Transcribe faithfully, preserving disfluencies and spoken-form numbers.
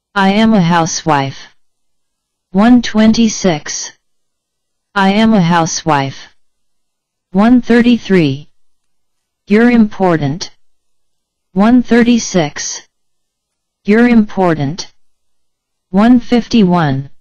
I am a housewife. one twenty-six. I am a housewife. one thirty-three. You're important. one thirty-six. You're important. one fifty-one.